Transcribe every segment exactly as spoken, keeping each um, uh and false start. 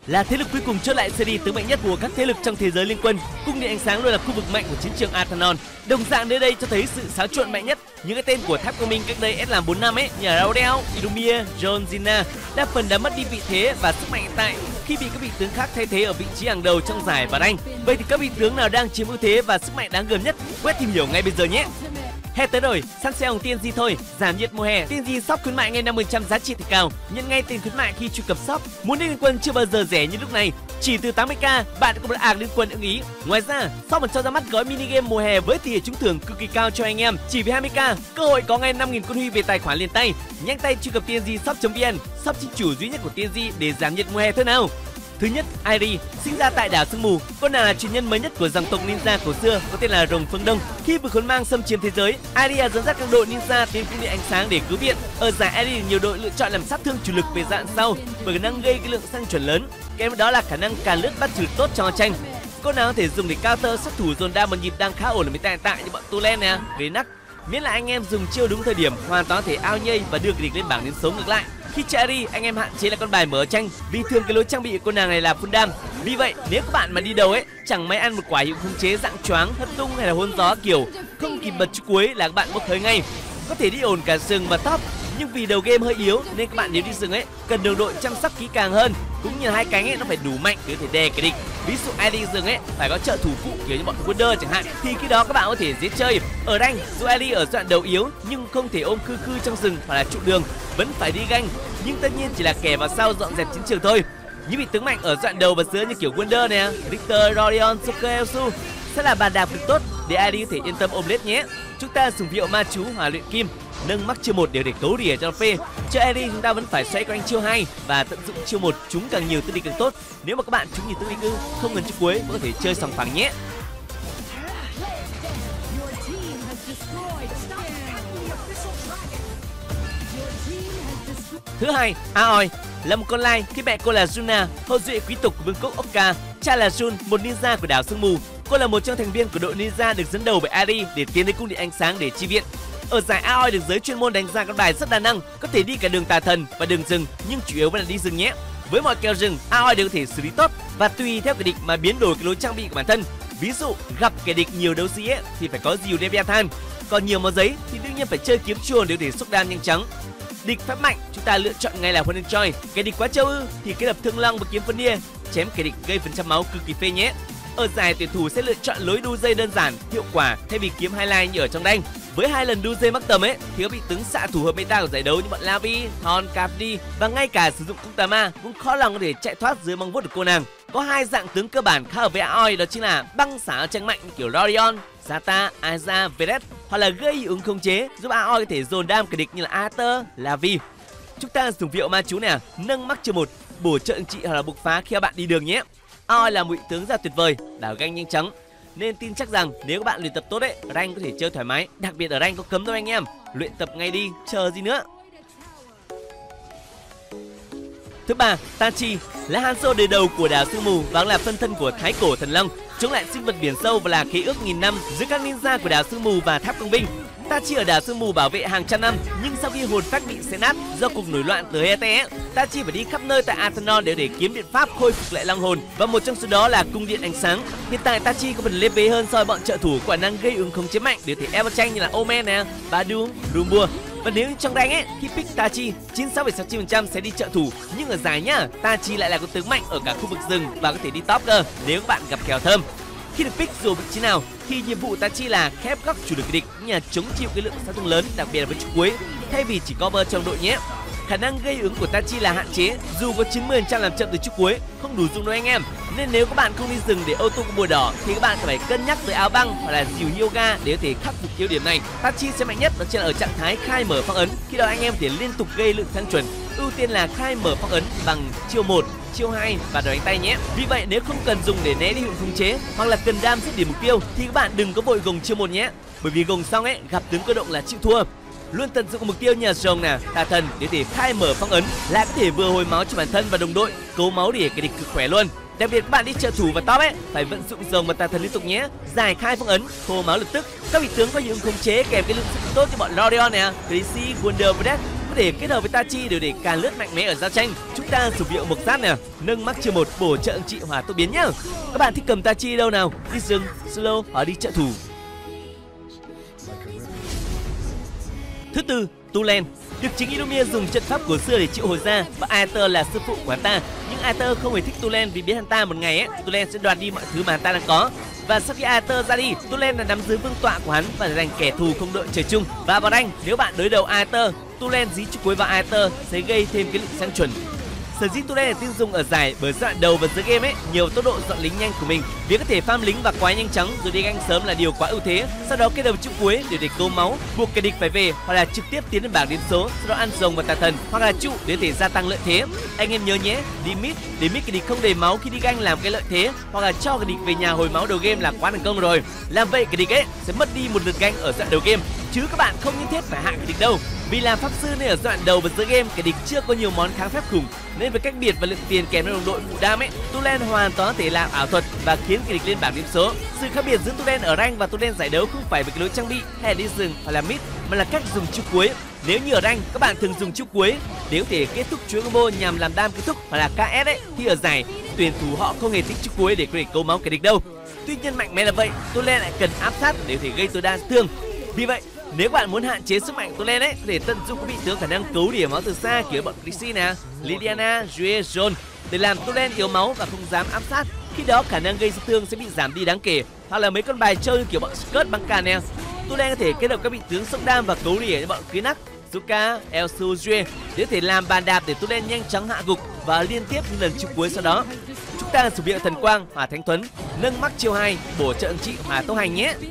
là thế lực cuối cùng chốt lại series tướng mạnh nhất của các thế lực trong thế giới liên quân. Cung điện ánh sáng luôn là khu vực mạnh của chiến trường Athenon. Đồng dạng nơi đây cho thấy sự xáo trộn mạnh nhất. Những cái tên của tháp công minh cách đây S làm bốn năm ấy, như Raudel, Idumir, John Cena, đa phần đã mất đi vị thế và sức mạnh hiện tại khi bị các vị tướng khác thay thế ở vị trí hàng đầu trong giải và rank. Vậy thì các vị tướng nào đang chiếm ưu thế và sức mạnh đáng gờm nhất? Quét tìm hiểu ngay bây giờ nhé. Hè tới rồi, săn sale của tê en giê thôi. Giảm nhiệt mùa hè, tê en giê shop khuyến mại ngay năm mươi phần trăm giá trị thì cao. Nhận ngay tiền khuyến mại khi truy cập shop. Muốn đi liên quân chưa bao giờ rẻ như lúc này. Chỉ từ tám mươi k, bạn có một ạc liên quân ưng ý. Ngoài ra, shop còn cho ra mắt gói mini game mùa hè với tỷ lệ trúng thưởng cực kỳ cao cho anh em. Chỉ với hai mươi k, cơ hội có ngay năm nghìn con huy về tài khoản liền tay. Nhanh tay truy cập tê en giê shop chấm vn, shop chính chủ duy nhất của tê en giê để giảm nhiệt mùa hè thôi nào. Thứ nhất, Airi, sinh ra tại đảo Sương Mù. Con nàng là truyền nhân mới nhất của dòng tộc ninja cổ xưa có tên là Rồng Phương Đông. Khi vực khốn mang xâm chiếm thế giới, Airi dẫn dắt các đội ninja đến cung điện ánh sáng để cứu viện. Ở giải Airi, nhiều đội lựa chọn làm sát thương chủ lực về dạng sau bởi khả năng gây cái lượng xăng chuẩn lớn. Kèm đó là khả năng càn lướt bắt trừ tốt cho tranh. Con nào có thể dùng để counter sát thủ dồn đa một nhịp đang khá ổn ở hiện tại như bọn Tulen nè, Renac. Miễn là anh em dùng chiêu đúng thời điểm, hoàn toàn có thể ao nhây và đưa cái địch lên bảng đến sống ngược lại. Khi chơi Airi, anh em hạn chế là con bài mở tranh vì thường cái lối trang bị của cô nàng này là full dam. Vì vậy, nếu các bạn mà đi đầu ấy, chẳng may ăn một quả hiệu khống chế dạng choáng, hất tung hay là hôn gió kiểu không kịp bật chữ cuối là các bạn bốc hơi ngay. Có thể đi ổn cả rừng và top, nhưng vì đầu game hơi yếu nên các bạn nếu đi rừng ấy cần đồng đội chăm sóc kỹ càng hơn, cũng như hai cánh ấy nó phải đủ mạnh để có thể đè cái địch. Ví dụ ai đi rừng ấy phải có trợ thủ phụ kiểu như bọn Wonder chẳng hạn, thì khi đó các bạn có thể dễ chơi. Ở rank, dù Ellie ở đoạn đầu yếu nhưng không thể ôm khư khư trong rừng hoặc là trụ đường, vẫn phải đi ganh, nhưng tất nhiên chỉ là kẻ vào sau dọn dẹp chiến trường thôi. Những vị tướng mạnh ở đoạn đầu và giữa như kiểu Wonder nè, Richter, Rodion, Joker, Elsu sẽ là bàn đạp cực tốt để Ellie có thể yên tâm ôm lết nhé. Chúng ta dùng hiệu ma chú hòa luyện kim, nâng mắc chiêu một đều để cấu rỉa cho phê. Chơi Ellie chúng ta vẫn phải xoay quanh chiêu hai và tận dụng chiêu một trúng càng nhiều tư đi càng tốt. Nếu mà các bạn trúng nhiều tư đi cư không cần chiêu cuối vẫn có thể chơi sòng phẳng nhé. Thứ hai, Aoi là một con lai khi mẹ cô là Juna, hậu duệ quý tộc của vương quốc Okka. Cha là Jun, một ninja của đảo Sương Mù. Cô là một trong thành viên của đội ninja được dẫn đầu bởi Airi để tiến đến cung điện ánh sáng để chi viện. Ở giải Aoi được giới chuyên môn đánh giá con bài rất đa năng, có thể đi cả đường tà thần và đường rừng, nhưng chủ yếu vẫn là đi rừng nhé. Với mọi kèo rừng, Aoi đều có thể xử lý tốt và tùy theo kẻ địch mà biến đổi cái lối trang bị của bản thân. Ví dụ gặp kẻ địch nhiều đấu sĩ ấy, thì phải có dìu Leviathan, còn nhiều máu giấy thì đương nhiên phải chơi kiếm chuồn để để xúc đam nhanh chóng. Địch phép mạnh chúng ta lựa chọn ngay là Huân Choi. Kẻ địch quá trâu ư thì kết hợp thương long và kiếm phân nia chém kẻ địch gây phần trăm máu cực kỳ phê nhé. Ở giải tuyển thủ sẽ lựa chọn lối đu dây đơn giản, hiệu quả thay vì kiếm highlight như ở trong đanh. Với hai lần đu dây mắc tầm ấy thì các vị tướng xạ thủ hợp meta của giải đấu như bọn Lavi, Thon, Capdi và ngay cả sử dụng cung tà ma cũng khó lòng có thể chạy thoát dưới mong vuốt của cô nàng. Có hai dạng tướng cơ bản khá hợp với Aoi, đó chính là băng xả tranh mạnh như kiểu Rodion, Zata, Aiza, Veret, hoặc là gây hiệu ứng khống chế giúp Aoi có thể dồn đam kẻ địch như là Arthur, Lavi. Chúng ta dùng hiệu ma chú nè, nâng mắc chiêu một, bổ trợ trị hoặc là bộc phá khi các bạn đi đường nhé. Aoi là một vị tướng rất tuyệt vời, đảo ganh nhanh chóng, nên tin chắc rằng nếu các bạn luyện tập tốt đấy, rank có thể chơi thoải mái. Đặc biệt ở rank có cấm thôi anh em, luyện tập ngay đi, chờ gì nữa. Thứ ba, Tachi là Hanzo đời đầu của đảo Sương Mù và là phân thân của Thái Cổ Thần Long, chống lại sinh vật biển sâu và là khế ước nghìn năm giữa các ninja của đảo Sương Mù và tháp công binh. Tachi ở đảo Sương Mù bảo vệ hàng trăm năm, nhưng sau khi hồn phách bị xé nát do cuộc nổi loạn từ Hete, Tachi phải đi khắp nơi tại Athenon để để kiếm biện pháp khôi phục lại long hồn, và một trong số đó là cung điện ánh sáng. Hiện tại Tachi có phần lên vế hơn so với bọn trợ thủ có khả năng gây ứng khống chế mạnh để thể ép tranh như là Omen nè, Badum, Rumbua. Và nếu trong rank ấy, khi pick Tachi, chín mươi sáu phẩy sáu mươi chín phần trăm sẽ đi trợ thủ, nhưng ở giải nhá, Tachi lại là con tướng mạnh ở cả khu vực rừng và có thể đi top cơ nếu các bạn gặp kèo thơm. Khi được pick dù vị trí nào thì nhiệm vụ Tachi là khép góc chủ lực địch, như là chống chịu cái lượng sát thương lớn, đặc biệt là với trụ cuối thay vì chỉ cover trong đội nhé. Khả năng gây ứng của Tachi là hạn chế, dù có chín mươi phần trăm làm chậm từ trụ cuối không đủ dùng đâu anh em. Nên nếu các bạn không đi rừng để auto combo đỏ thì các bạn phải cân nhắc tới áo băng hoặc là dìu yoga để có thể khắc phục yếu điểm này. Tachi sẽ mạnh nhất đó chính là ở trạng thái khai mở phong ấn, khi đó anh em thể liên tục gây lượng thăng chuẩn. Ưu tiên là khai mở phong ấn bằng chiêu một, chiêu hai và đầu đánh tay nhé. Vì vậy nếu không cần dùng để né đi hiệu khống chế hoặc là cần đam giết điểm mục tiêu thì các bạn đừng có vội gồng chiêu một nhé, bởi vì gồng xong ấy gặp tướng cơ động là chịu thua. Luôn tận dụng mục tiêu như là rồng nè, tà thần để thể khai mở phong ấn, lại có thể vừa hồi máu cho bản thân và đồng đội, cố máu để cái địch cực khỏe luôn. Đặc biệt các bạn đi trợ thủ và top ấy phải vận dụng rồng và tà thần liên tục nhé, giải khai phong ấn, khô máu lập tức. Các vị tướng có những khống chế kèm cái lượng sức tốt như bọn Lorion nè, Tracy, Wonder, Veret có thể kết hợp với Tachi đều để càn lướt mạnh mẽ ở giao tranh. Chúng ta sử dụng mộc giáp nè, nâng mắc chiêu một bổ trợ ứng trị hỏa tốc biến nhá. Các bạn thích cầm Tachi đâu nào? Đi rừng, slow hoặc đi trợ thủ. Thứ tư, Tulen. Được chính Illumia dùng trận pháp của xưa để triệu hồi ra và Aether là sư phụ của hắn ta. Nhưng Aether không hề thích Tulen vì biết hắn ta một ngày ấy, Tulen sẽ đoạt đi mọi thứ mà hắn ta đang có. Và sau khi Aether ra đi, Tulen là nắm giữ vương tọa của hắn và trở thành kẻ thù không đội trời chung. Và vào đánh, nếu bạn đối đầu Aether, Tulen dí chúc cuối vào Aether sẽ gây thêm cái lực sang chuẩn. Sở dĩ Tulen là tin dùng ở giải bởi giai đoạn đầu và giữa game ấy nhiều tốc độ dọn lính nhanh của mình, việc có thể farm lính và quái nhanh chóng rồi đi ganh sớm là điều quá ưu thế. Sau đó kết hợp chúc cuối để để câu máu, buộc kẻ địch phải về hoặc là trực tiếp tiến lên bảng điểm số, sau đó ăn rồng và tà thần hoặc là trụ để thể gia tăng lợi thế. Anh em nhớ nhé, đi mid để mid kẻ địch không đầy máu khi đi ganh làm cái lợi thế hoặc là cho kẻ địch về nhà hồi máu đầu game là quá thành công rồi. Làm vậy kẻ địch ấy sẽ mất đi một lượt ganh ở giai đoạn đầu game, chứ các bạn không nhất thiết phải hạ kẻ địch đâu. Vì làm pháp sư nên ở giai đoạn đầu và giữa game kẻ địch chưa có nhiều món kháng phép khủng, nên với cách biệt và lượng tiền kèm theo đồng đội phụ đam ấy, Tulen hoàn toàn có thể làm ảo thuật và khiến kẻ địch lên bảng điểm số. Sự khác biệt giữa Tulen ở rank và Tulen giải đấu không phải về cái lối trang bị hay đi rừng hoặc là mid, mà là cách dùng chiêu cuối. Nếu như ở rank các bạn thường dùng chiêu cuối để có thể kết thúc chuỗi combo nhằm làm đam kết thúc hoặc là ca ét ấy, thì ở giải tuyển thủ họ không hề thích chiêu cuối để có thể câu máu kẻ địch đâu. Tuy nhiên mạnh mẽ là vậy, Tulen lại cần áp sát để có thể gây tối đa thương. Vì vậy nếu bạn muốn hạn chế sức mạnh Tulen ấy, có thể tận dụng các vị tướng khả năng cứu điểm máu từ xa kiểu bọn Chrissy nè, Liliana, Jue, John để làm Tulen yếu máu và không dám áp sát. Khi đó khả năng gây thương sẽ bị giảm đi đáng kể. Hoặc là mấy con bài chơi như kiểu bọn Skirt băng càn nè, Tulen có thể kết hợp các vị tướng sốc đam và cấu rỉa như bọn Krynak, Zuka, Elsu, Jue để có thể làm bàn đạp để Tulen nhanh chóng hạ gục và liên tiếp những lần chiêu cuối sau đó. Chúng ta sử dụng thần quang, hỏa thánh thuẫn, nâng mắc chiêu hai, bổ trợ ứng trị hỏa tốc hành nhé.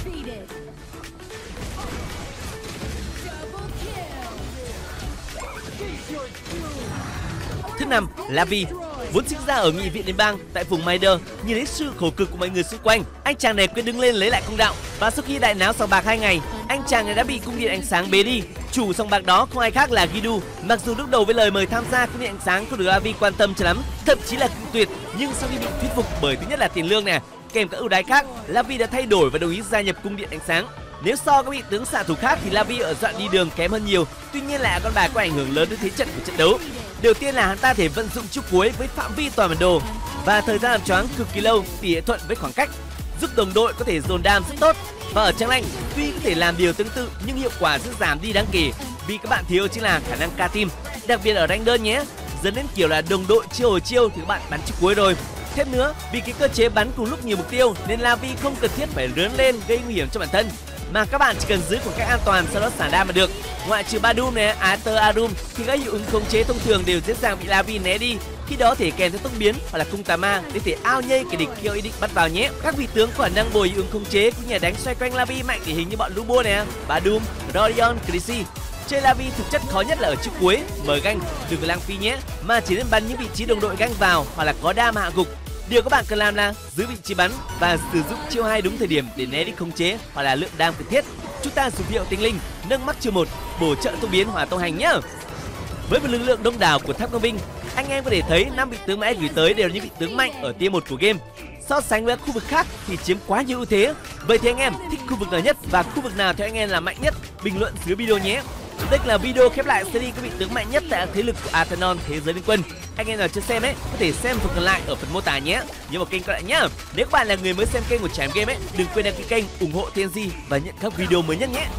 Thứ năm, Lavi. Vốn sinh ra ở nghị viện liên bang tại vùng Maider, nhìn thấy sự khổ cực của mọi người xung quanh, anh chàng này quyết đứng lên lấy lại công đạo. Và sau khi đại náo sòng bạc hai ngày, anh chàng này đã bị cung điện ánh sáng bế đi. Chủ sòng bạc đó không ai khác là Gidu. Mặc dù lúc đầu với lời mời tham gia cung điện ánh sáng không được Lavi quan tâm cho lắm, thậm chí là cự tuyệt, nhưng sau khi bị thuyết phục bởi thứ nhất là tiền lương nè, kèm các ưu đãi khác, Lavi đã thay đổi và đồng ý gia nhập cung điện ánh sáng. Nếu so các vị tướng xạ thủ khác thì Lavi ở đoạn đi đường kém hơn nhiều, tuy nhiên lại là con bài có ảnh hưởng lớn đến thế trận của trận đấu. Đầu tiên là hắn ta thể vận dụng chiêu cuối với phạm vi toàn bản đồ và thời gian làm choáng cực kỳ lâu, tỷ lệ thuận với khoảng cách, giúp đồng đội có thể dồn đam rất tốt. Và ở Trang Lanh tuy có thể làm điều tương tự nhưng hiệu quả sẽ giảm đi đáng kể vì các bạn thiếu chính là khả năng ca team, đặc biệt ở rank đơn nhé, dẫn đến kiểu là đồng đội chiêu hồi chiêu thì các bạn bắn chiêu cuối rồi. Thêm nữa, vì cái cơ chế bắn cùng lúc nhiều mục tiêu nên Lavi không cần thiết phải lớn lên gây nguy hiểm cho bản thân, mà các bạn chỉ cần giữ khoảng cách an toàn sau đó xả đam là được. Ngoại trừ Badum này, Aether, Arum thì các hiệu ứng khống chế thông thường đều dễ dàng bị Lavi né đi. Khi đó thể kèm theo tốc biến hoặc là cung tà ma để thể ao nhây kẻ địch khi ý định bắt vào nhé. Các vị tướng có khả năng bồi hiệu ứng khống chế cũng như đánh xoay quanh Lavi mạnh điển hình như bọn Lubo nè, Badum, Rodion, Chrissy. Chơi Lavi thực chất khó nhất là ở chiêu cuối, mở ganh đừng có lãng phí nhé, mà chỉ nên bắn những vị trí đồng đội ganh vào hoặc là có đam hạ gục. Điều các bạn cần làm là giữ vị trí bắn và sử dụng chiêu hai đúng thời điểm để né đi khống chế hoặc là lượng đam cần thiết. Chúng ta sử dụng tinh linh, nâng mắc chiêu một, bổ trợ tốc biến hỏa tốc hành nhá. Với một lực lượng đông đảo của tháp công binh, anh em có thể thấy năm vị tướng mà em gửi tới đều là những vị tướng mạnh ở tier một của game. So sánh với các khu vực khác thì chiếm quá nhiều ưu thế. Vậy thì anh em thích khu vực nào nhất và khu vực nào theo anh em là mạnh nhất? Bình luận dưới video nhé. Đây là video khép lại series các vị tướng mạnh nhất tại thế lực của Athenon Thế giới Liên Quân. Anh em nào chưa xem ấy có thể xem phần còn lại ở phần mô tả nhé. Nhớ vào kênh các bạn nhé. Nếu các bạn là người mới xem kênh của Trải Game ấy, đừng quên đăng ký kênh, ủng hộ tê en giê và nhận các video mới nhất nhé.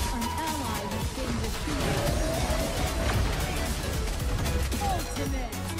Ultimate.